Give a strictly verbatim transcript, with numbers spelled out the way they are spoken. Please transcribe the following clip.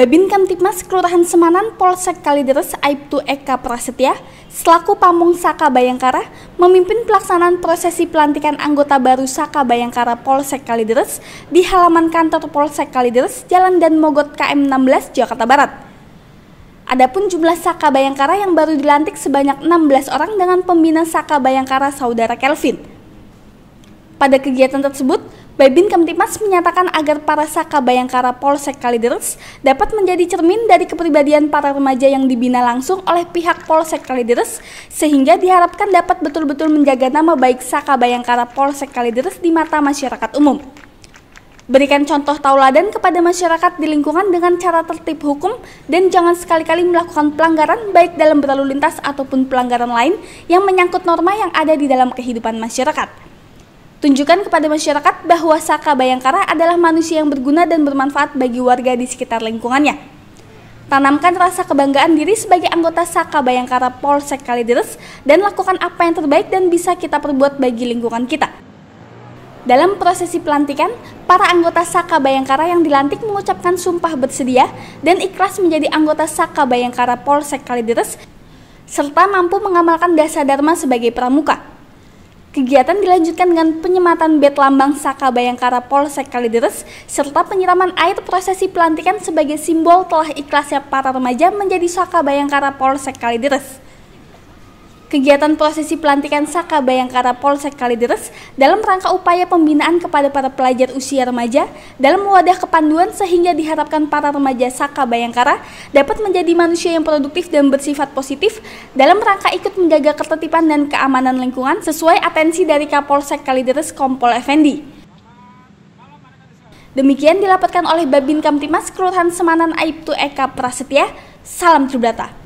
Babin Kamtibmas Kelurahan Semanan Polsek Kalideres Aibtu Eka Prasetya selaku Pamong Saka Bayangkara memimpin pelaksanaan prosesi pelantikan anggota baru Saka Bayangkara Polsek Kalideres di halaman kantor Polsek Kalideres, Jalan Dan Mogot K M enam belas, Jakarta Barat. Adapun jumlah Saka Bayangkara yang baru dilantik sebanyak enam belas orang dengan pembina Saka Bayangkara Saudara Kelvin. Pada kegiatan tersebut, Babin Kamtibmas menyatakan agar para Saka Bayangkara Polsek Kalideres dapat menjadi cermin dari kepribadian para remaja yang dibina langsung oleh pihak Polsek Kalideres, sehingga diharapkan dapat betul-betul menjaga nama baik Saka Bayangkara Polsek Kalideres di mata masyarakat umum. Berikan contoh tauladan kepada masyarakat di lingkungan dengan cara tertib hukum dan jangan sekali-kali melakukan pelanggaran baik dalam berlalu lintas ataupun pelanggaran lain yang menyangkut norma yang ada di dalam kehidupan masyarakat. Tunjukkan kepada masyarakat bahwa Saka Bayangkara adalah manusia yang berguna dan bermanfaat bagi warga di sekitar lingkungannya. Tanamkan rasa kebanggaan diri sebagai anggota Saka Bayangkara Polsek Kalideres dan lakukan apa yang terbaik dan bisa kita perbuat bagi lingkungan kita. Dalam prosesi pelantikan, para anggota Saka Bayangkara yang dilantik mengucapkan sumpah bersedia dan ikhlas menjadi anggota Saka Bayangkara Polsek Kalideres serta mampu mengamalkan dasar dharma sebagai pramuka. Kegiatan dilanjutkan dengan penyematan bed lambang Saka Bayangkara Polsek Kalideres serta penyiraman air prosesi pelantikan sebagai simbol telah ikhlasnya para remaja menjadi Saka Bayangkara Polsek Kalideres. Kegiatan prosesi pelantikan Saka Bayangkara Polsek Kalideres dalam rangka upaya pembinaan kepada para pelajar usia remaja dalam wadah kepanduan sehingga diharapkan para remaja Saka Bayangkara dapat menjadi manusia yang produktif dan bersifat positif dalam rangka ikut menjaga ketertiban dan keamanan lingkungan sesuai atensi dari Kapolsek Kalideres Kompol Effendi. Demikian dilaporkan oleh Babin Kamtibmas Kelurahan Semanan Aibtu Eka Prasetya. Salam Tribrata.